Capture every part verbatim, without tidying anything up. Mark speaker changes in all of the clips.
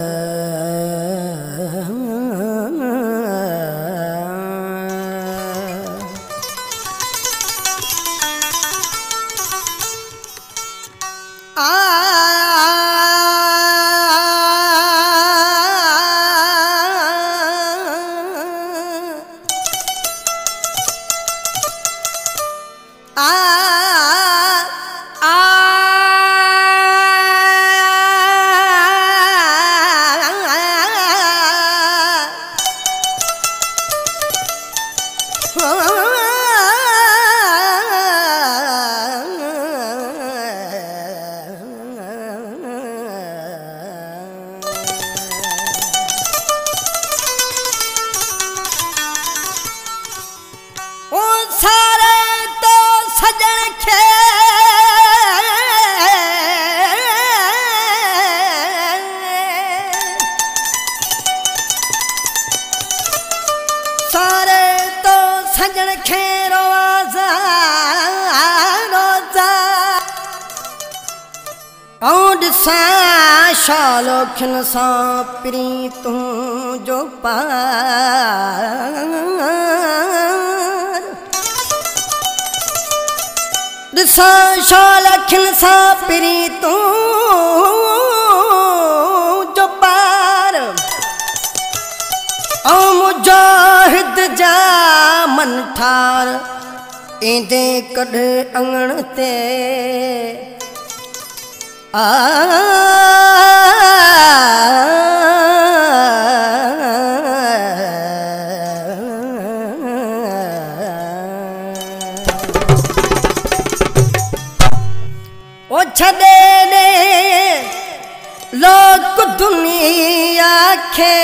Speaker 1: शालोखन सा प्री तू जो पार दिसा शालोखन सा प्री तू जो पार ओ मुजाहिद जा मन ठार इंदे कढ़ अंगण ते आ ओ छदे ने लोक दुनिया खे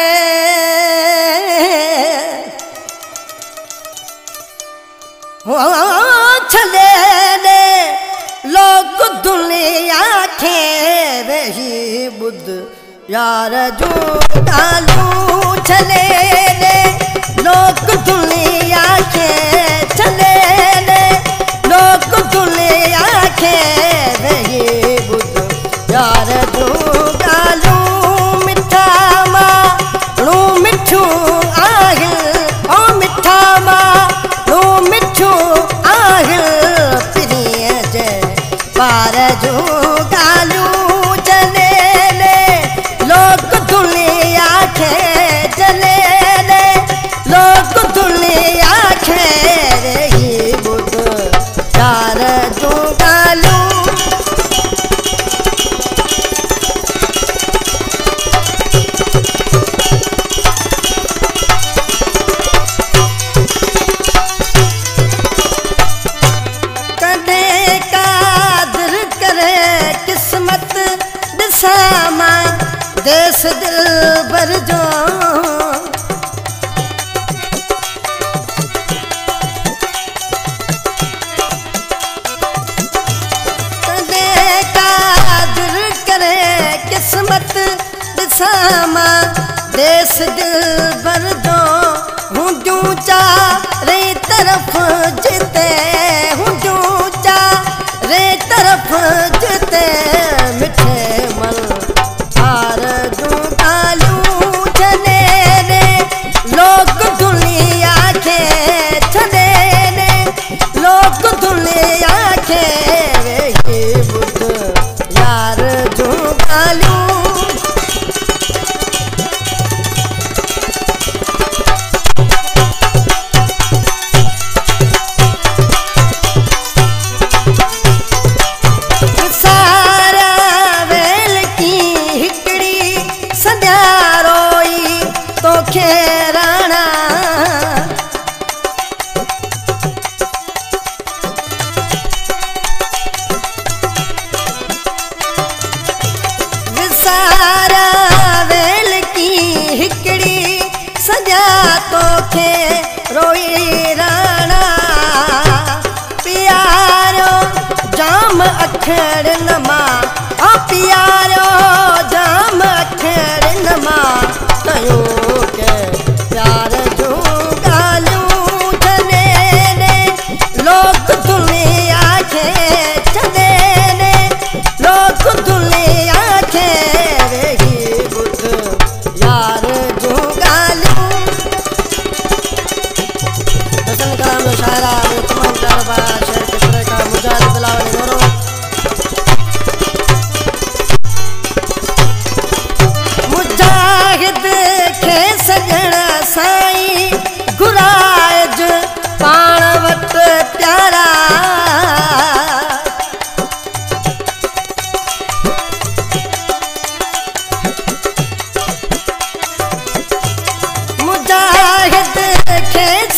Speaker 1: ओ छदे ने लोक दुनिया खे वही बुध यार जो डालू चले ने लोक दुनिया के चले ने लोक दुनिया के वही बुध यार जो डालू मिठा मारू मिठू आहिल ओ मिठा मारू मिठू आहिल प्रिय जय पार जो गालू चले ले लोक दुनिया के चले ले लोक दुनिया के रही बुध चार जो गालू देश दिल भर जो कदे कादिर करे किस्मत दिसामा देश दिल भर जो हूँ जूचा रे तरफ जिते हूँ जूचा रे तरफ जिते मिठे मल लोक दुनिया के चले ने लोक दुनिया के वे बुध यार जो गालू सारा वेल की हिकड़ी सदा रोई तो खेराना विसारा वेल की हिकड़ी सजा तो खे रोई राणा प्यारो जाम अखड़ नमा आ प्यारो जाम अखड़ नमा कयो के प्यार जो गालू चले ने लोक दुनिया के चले ने लोक दुनिया के रही बुध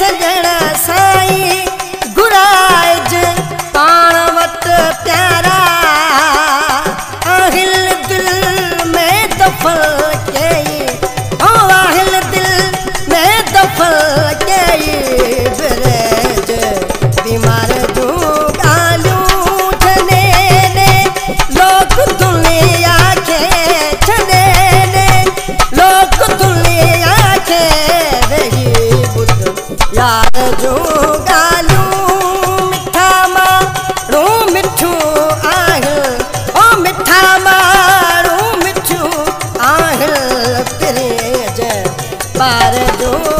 Speaker 1: सजण साईं घुराइज पाण वटि प्यारा आहिल दिल में दफ़ल कई ओ आहिल दिल में दफ़ल कई बिरज बीमार जूं ॻाल्हियूं छॾे ने लोक दुनिया खे छॾे ने लोक दुनिया खे रही ॿुध यार जूं ॻाल्हियूं मिठा माण्हू मिठियूं आहिनि ओ मिठा माण्हू मिठियूं आहिनि पिरीज ॿार जूं